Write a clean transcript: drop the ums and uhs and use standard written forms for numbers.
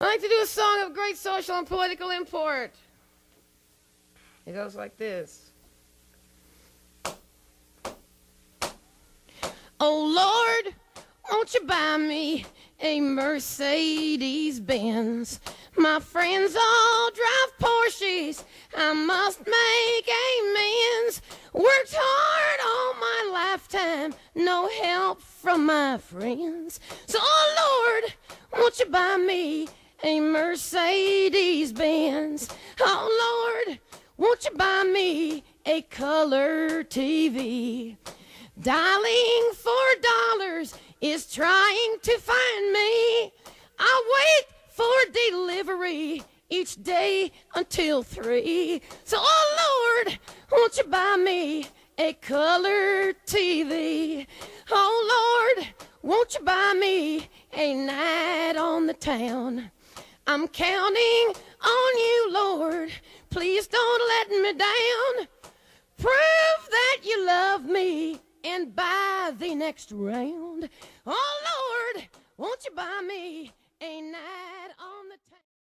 I like to do a song of great social and political import. It goes like this. Oh Lord, won't you buy me a Mercedes Benz? My friends all drive Porsches, I must make amends. Worked hard all my lifetime, no help from my friends. So oh Lord, won't you buy me a Mercedes Benz? Oh Lord, won't you buy me a color TV? Dialing $4 is trying to find me. I wait for delivery each day until 3. So, oh Lord, won't you buy me a color TV? Oh Lord, won't you buy me a night on the town? I'm counting on you, Lord. Please don't let me down. Prove that you love me and buy the next round. Oh Lord, won't you buy me a night on the town?